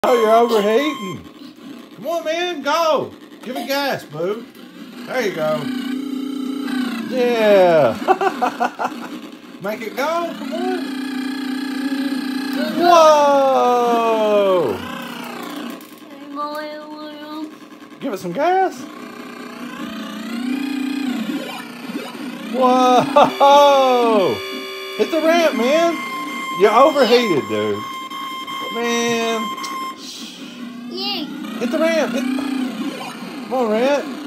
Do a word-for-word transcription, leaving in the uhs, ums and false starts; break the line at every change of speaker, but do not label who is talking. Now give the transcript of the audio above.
Oh, you're overheating. Come on, man, go. Give it gas, boo. There you go. Yeah. Make it go. Come on. Whoa. Give it some gas. Whoa. Hit the ramp, man. You're overheated, dude. Man. Hit the ramp. Hit... Come on, Rhett.